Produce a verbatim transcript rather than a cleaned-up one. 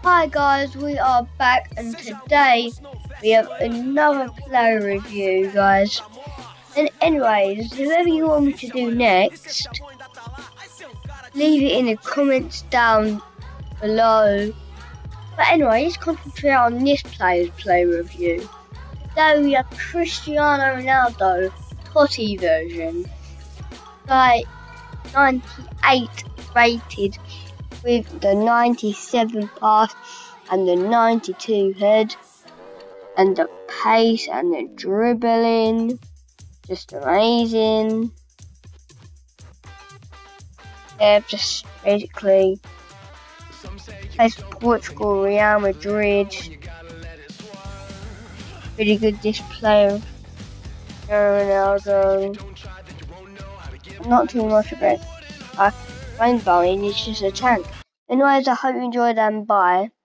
Hi guys, we are back and today we have another player review, guys. And anyways, whatever you want me to do next, leave it in the comments down below. But anyway, let's concentrate on this player's player review. Today we have Cristiano Ronaldo Totti version, like ninety-eight rated, with the ninety-seven pass and the ninety-two head and the pace and the dribbling, just amazing. Yeah, just basically plays for Portugal, Real Madrid. Really good this player, Ronaldo. Not too much of it. I find Bowen is just a tank. Anyways, I hope you enjoyed and bye.